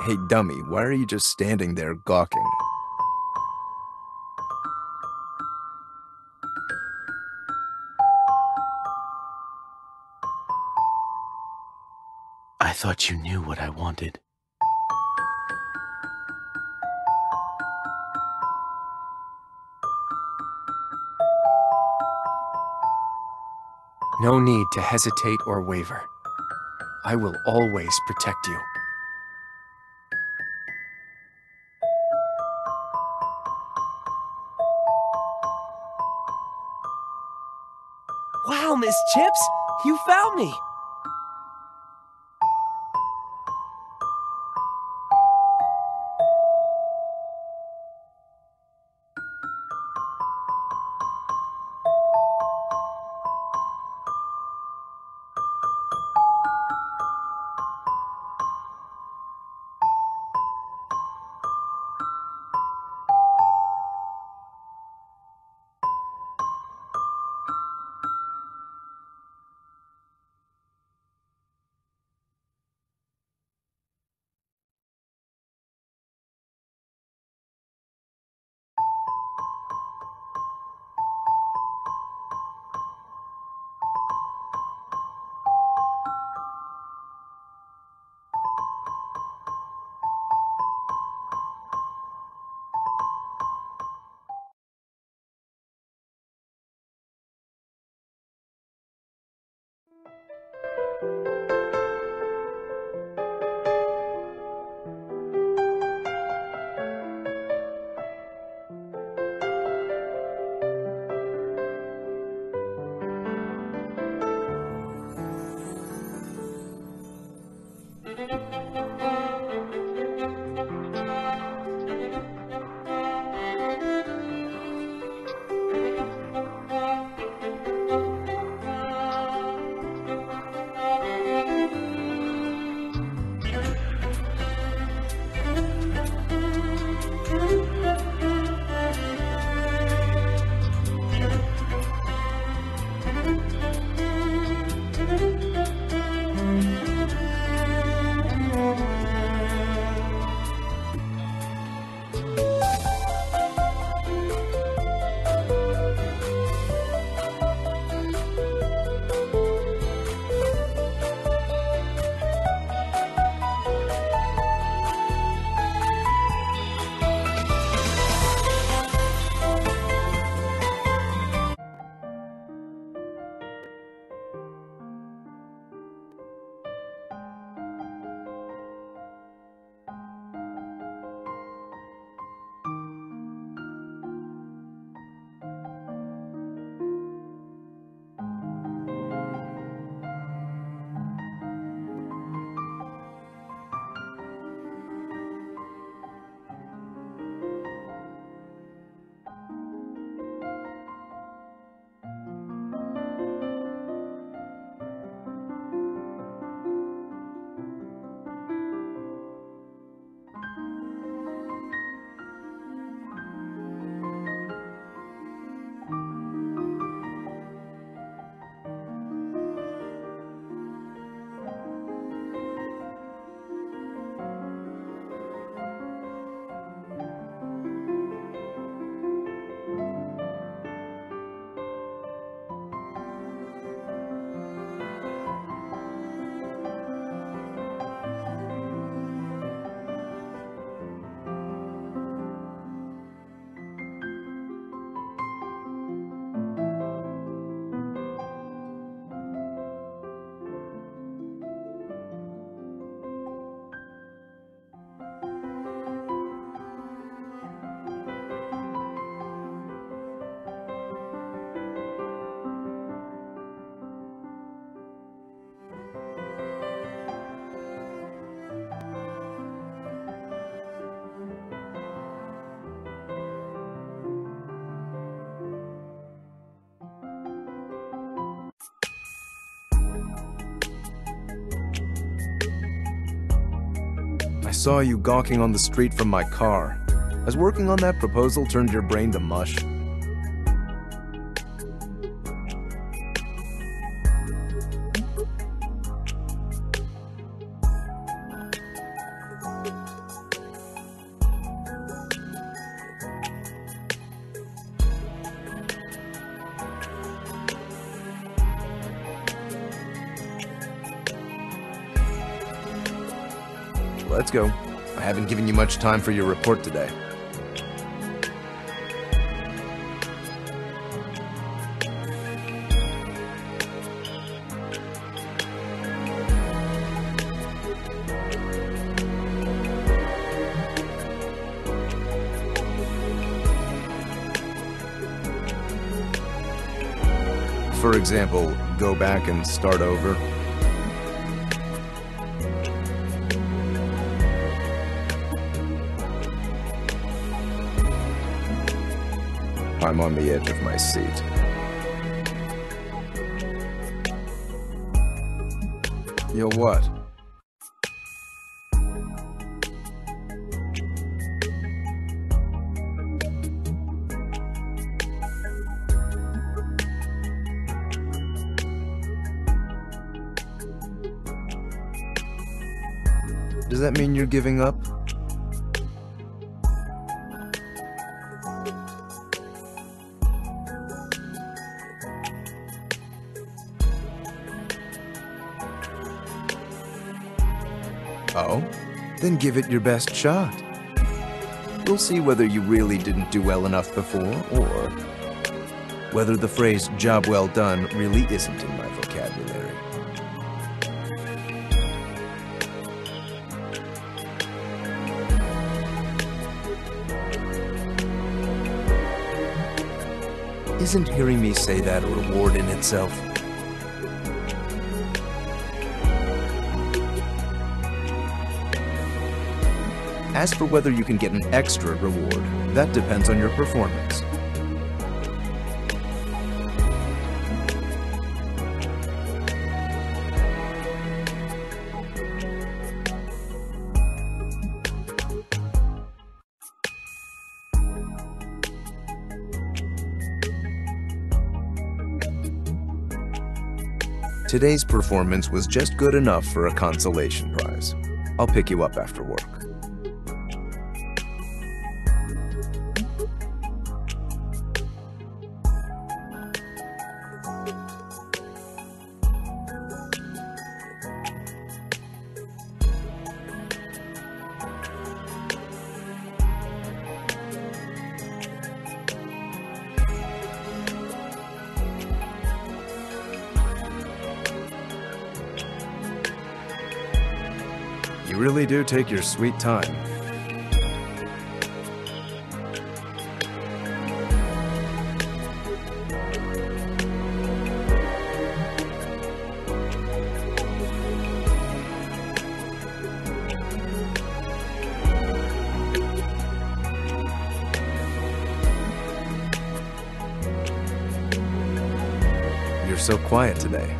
Hey, dummy, why are you just standing there gawking? I thought you knew what I wanted. No need to hesitate or waver. I will always protect you. Wow, Miss Chips! You found me! I saw you gawking on the street from my car. Has working on that proposal turned your brain to mush? Let's go. I haven't given you much time for your report today. For example, go back and start over. I'm on the edge of my seat. You'll what? Does that mean you're giving up? Oh? Then give it your best shot. We'll see whether you really didn't do well enough before, or whether the phrase "job well done" really isn't in my vocabulary. Isn't hearing me say that a reward in itself? As for whether you can get an extra reward, that depends on your performance. Today's performance was just good enough for a consolation prize. I'll pick you up after work. You really do take your sweet time. You're so quiet today.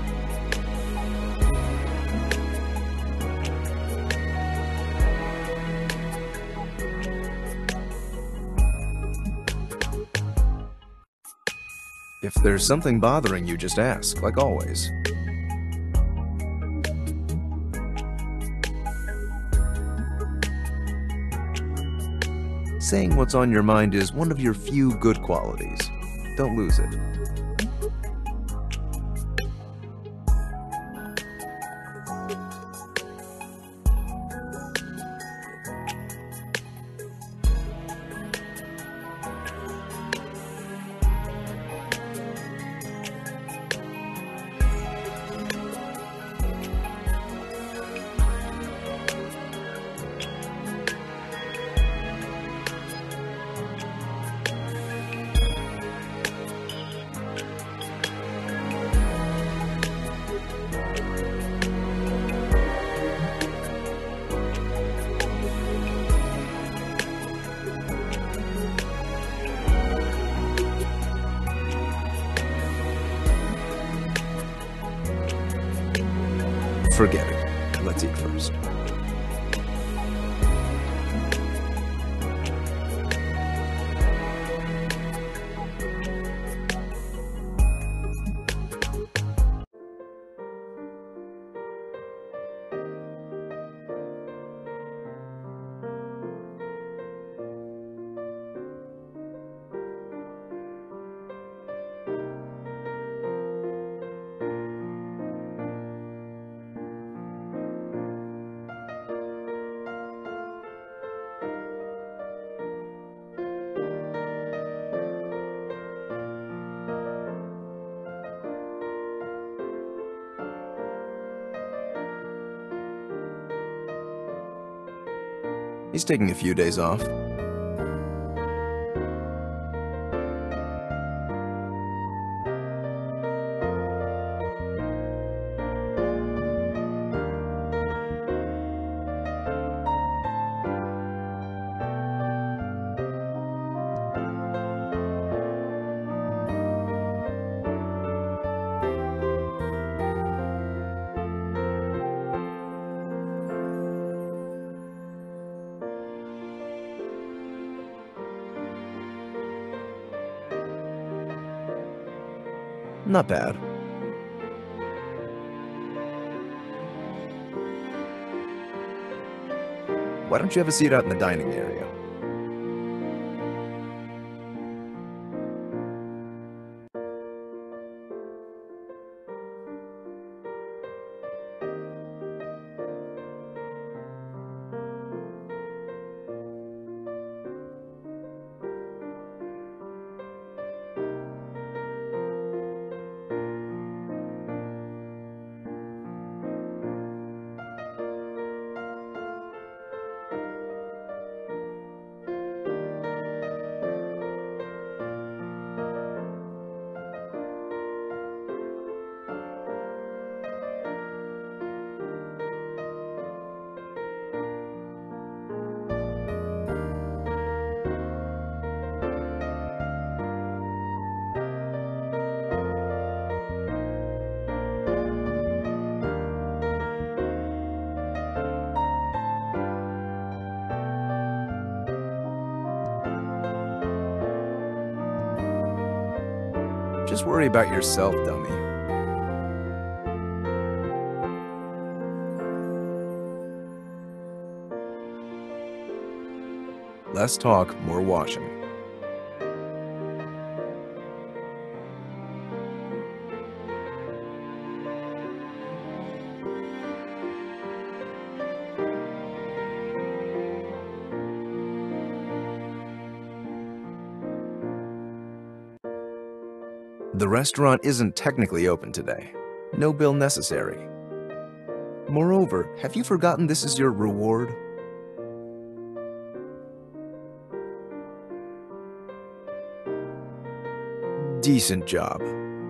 If there's something bothering you, just ask, like always. Saying what's on your mind is one of your few good qualities. Don't lose it. Forget it. Let's eat first. He's taking a few days off. Not bad. Why don't you have a seat out in the dining area? Just worry about yourself, dummy. Less talk, more washing. The restaurant isn't technically open today. No bill necessary. Moreover, have you forgotten this is your reward? Decent job.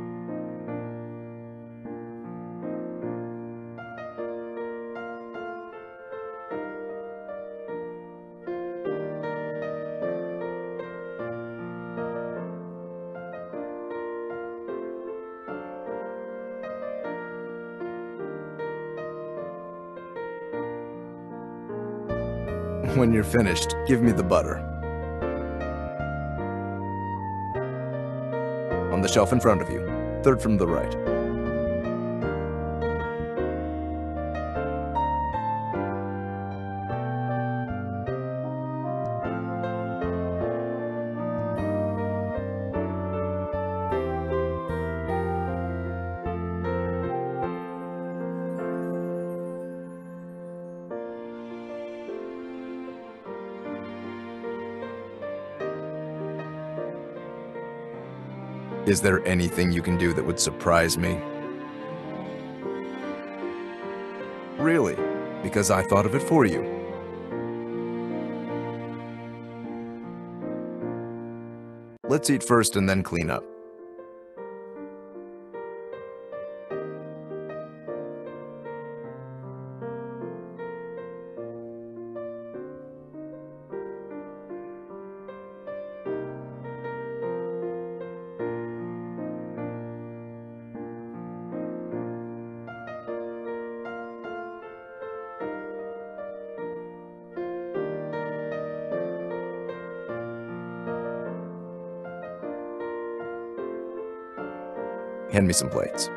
When you're finished, give me the butter. On the shelf in front of you, third from the right. Is there anything you can do that would surprise me? Really? Because I thought of it for you. Let's eat first and then clean up. Hand me some plates.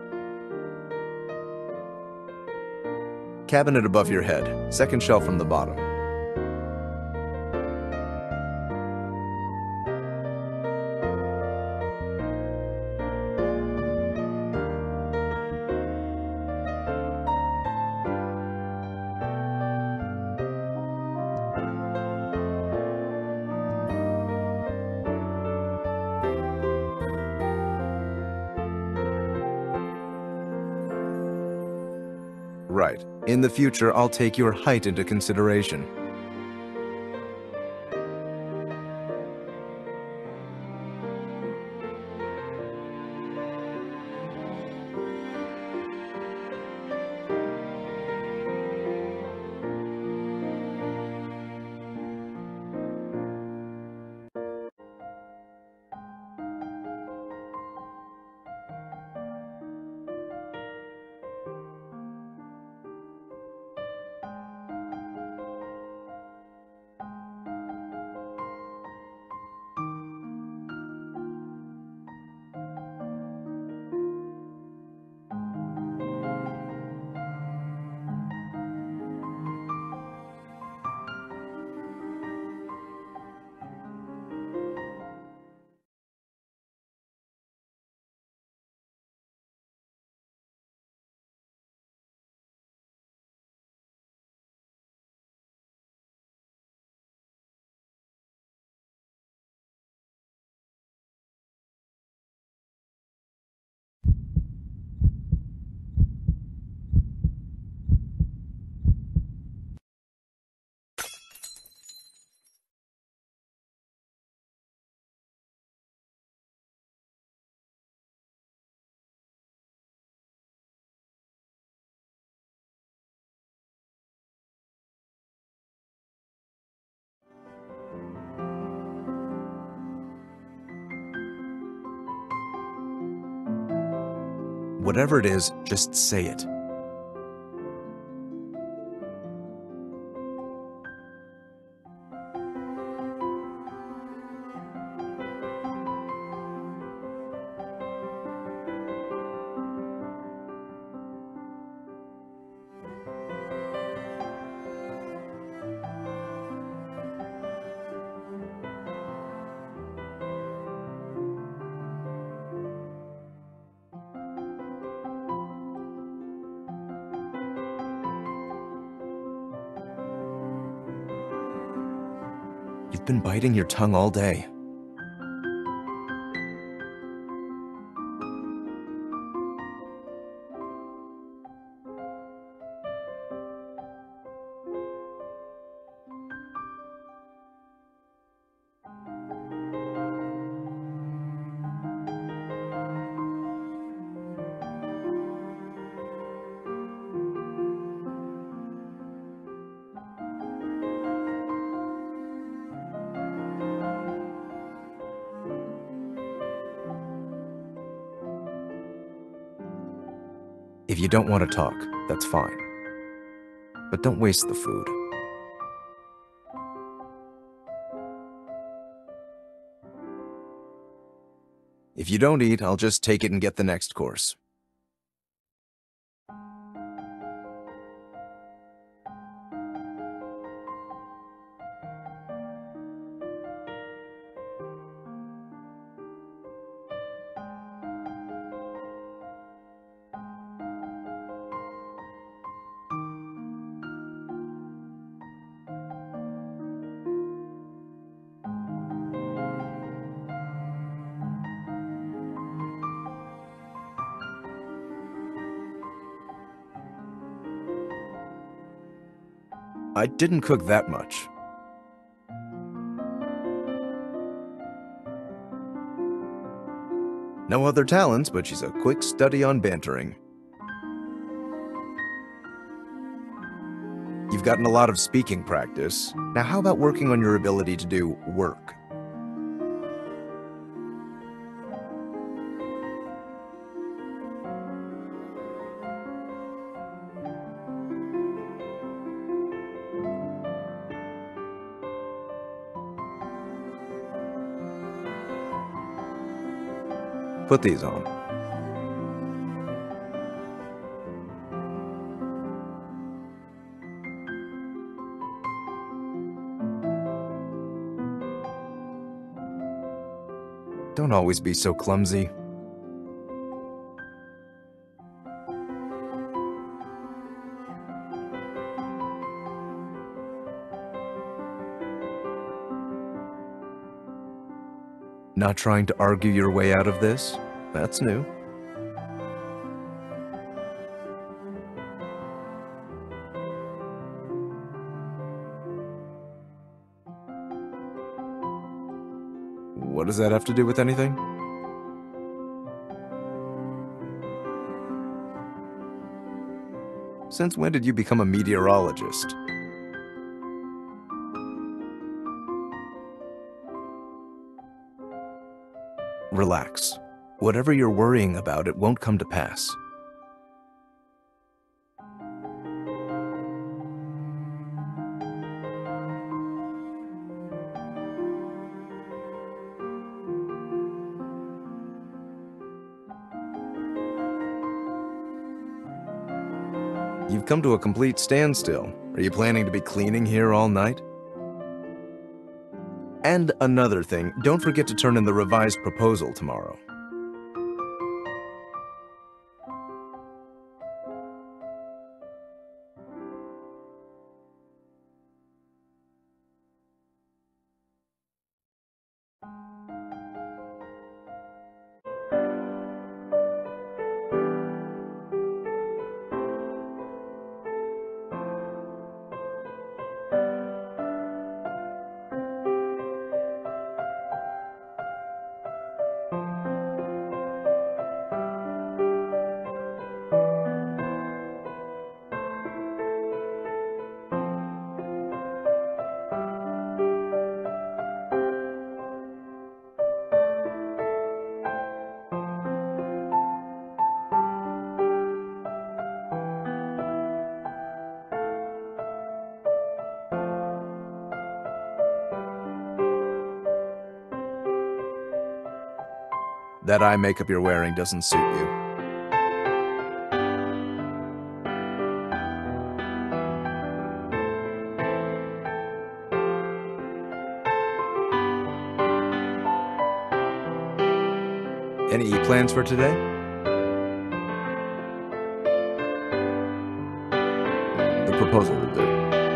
Cabinet above your head, second shelf from the bottom. Right. In the future, I'll take your height into consideration. Whatever it is, just say it. You've been biting your tongue all day. If you don't want to talk, that's fine. But don't waste the food. If you don't eat, I'll just take it and get the next course. I didn't cook that much. No other talents, but she's a quick study on bantering. You've gotten a lot of speaking practice. Now how about working on your ability to do work? Put these on. Don't always be so clumsy. Not trying to argue your way out of this? That's new. What does that have to do with anything? Since when did you become a meteorologist? Relax. Whatever you're worrying about, it won't come to pass. You've come to a complete standstill. Are you planning to be cleaning here all night? And another thing, don't forget to turn in the revised proposal tomorrow. That eye makeup you're wearing doesn't suit you. Any plans for today? The proposal will do.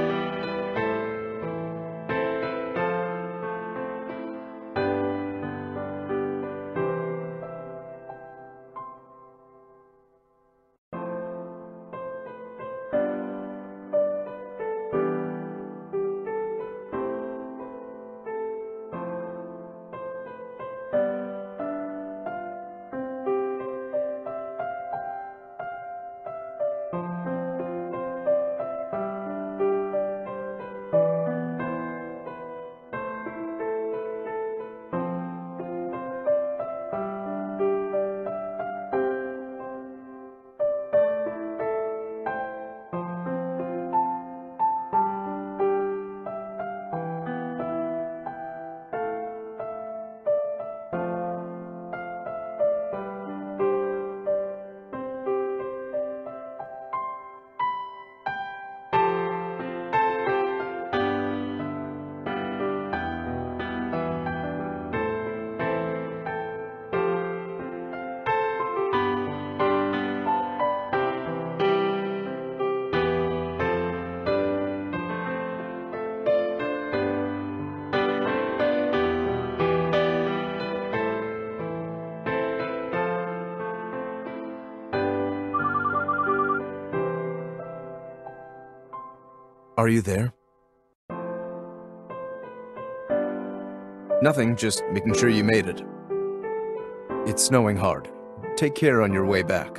Are you there? Nothing, just making sure you made it. It's snowing hard. Take care on your way back.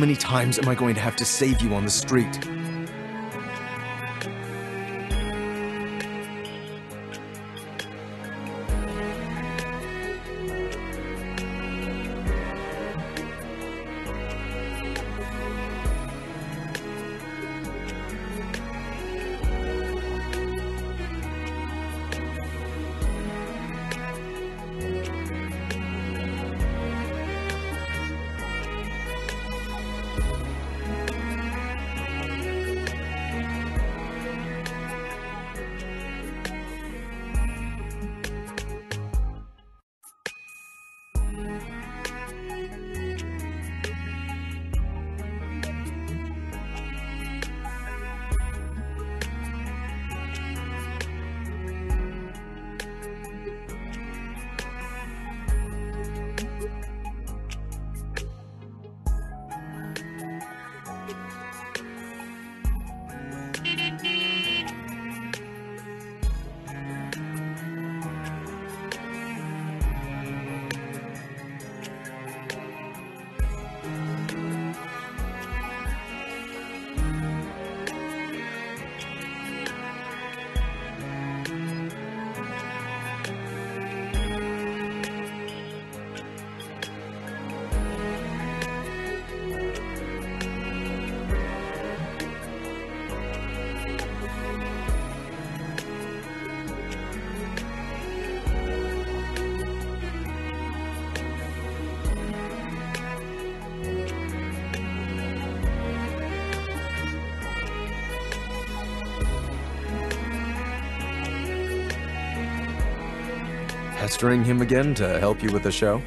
many times am I going to have to save you on the street? Pestering him again to help you with the show?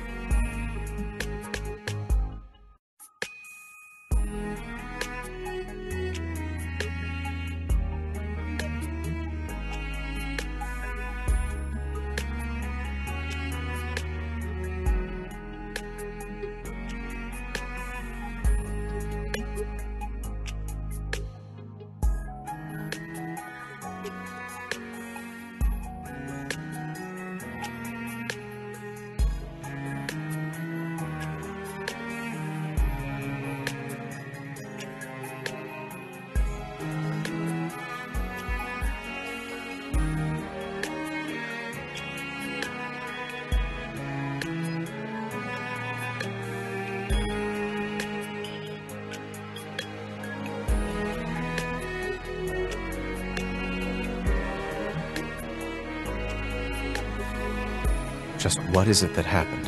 Just what is it that happened?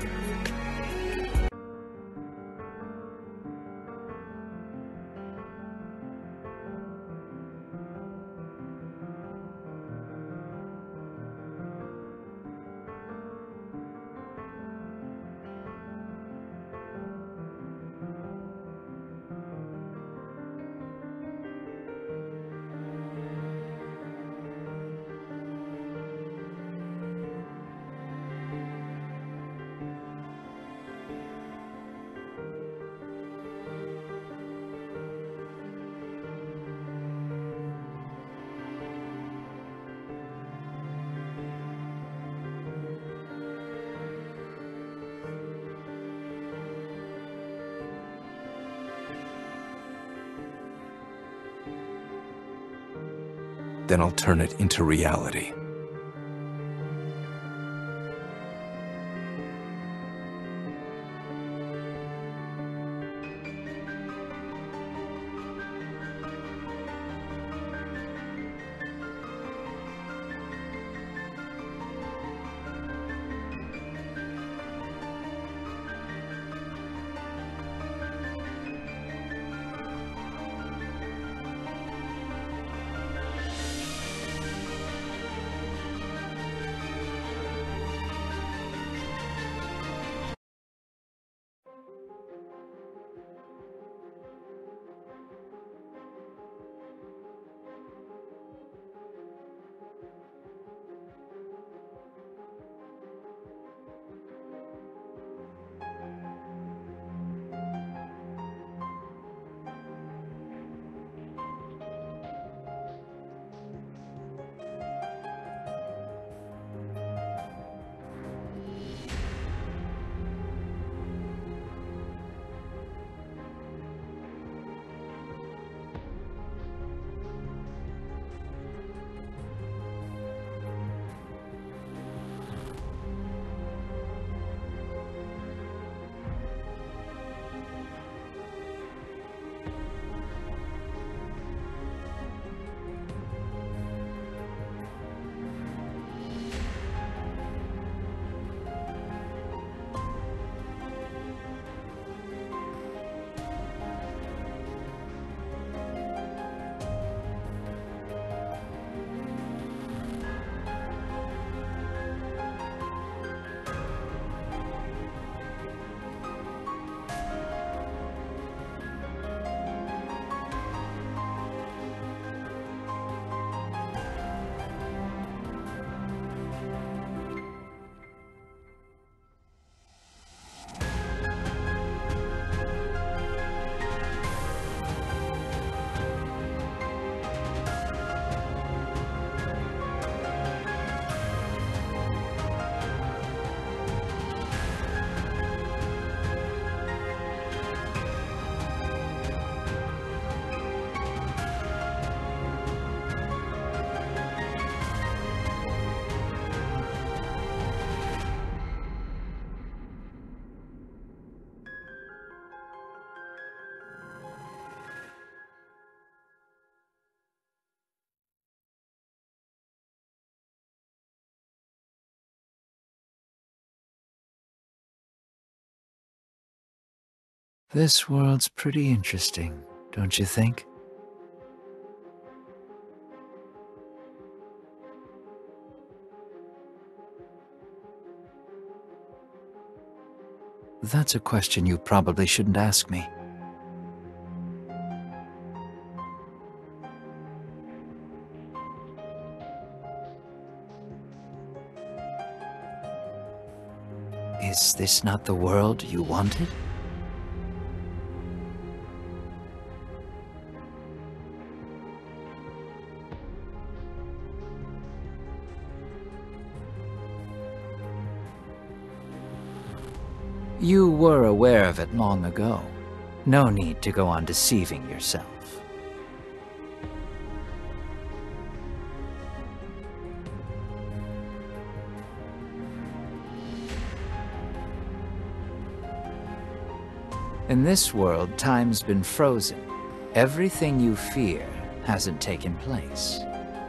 Then I'll turn it into reality. This world's pretty interesting, don't you think? That's a question you probably shouldn't ask me. Is this not the world you wanted? You were aware of it long ago. No need to go on deceiving yourself. In this world, time's been frozen. Everything you fear hasn't taken place.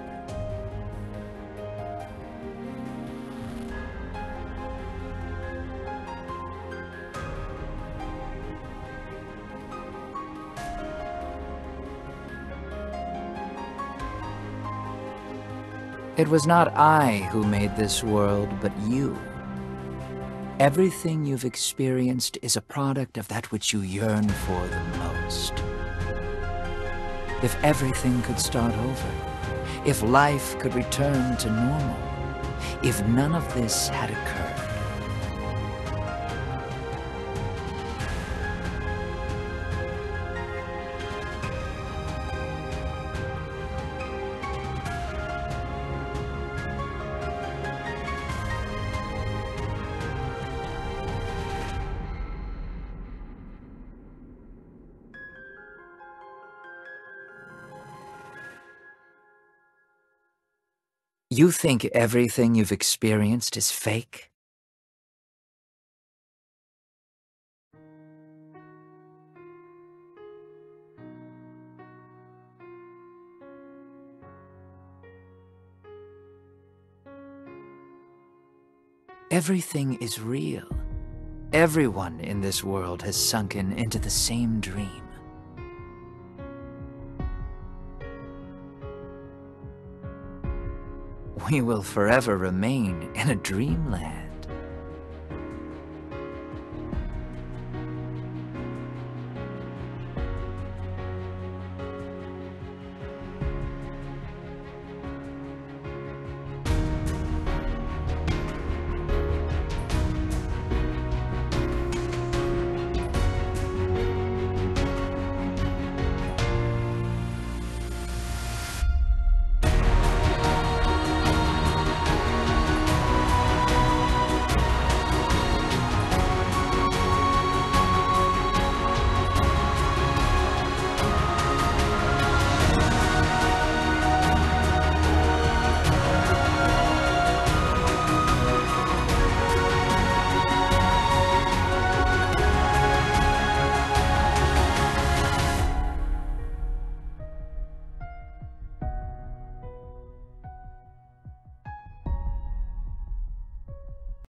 It was not I who made this world, but you. Everything you've experienced is a product of that which you yearn for the most. If everything could start over, if life could return to normal, if none of this had occurred. You think everything you've experienced is fake? Everything is real. Everyone in this world has sunken into the same dream. We will forever remain in a dreamland.